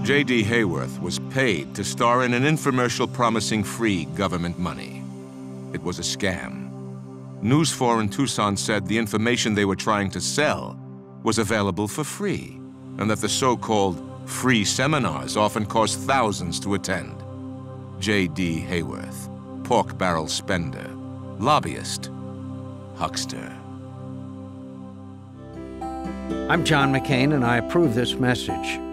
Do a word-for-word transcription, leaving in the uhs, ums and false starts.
J D Hayworth was paid to star in an infomercial promising free government money. It was a scam. News four in Tucson said the information they were trying to sell was available for free, and that the so-called free seminars often cost thousands to attend. J D Hayworth, pork barrel spender, lobbyist, huckster. I'm John McCain, and I approve this message.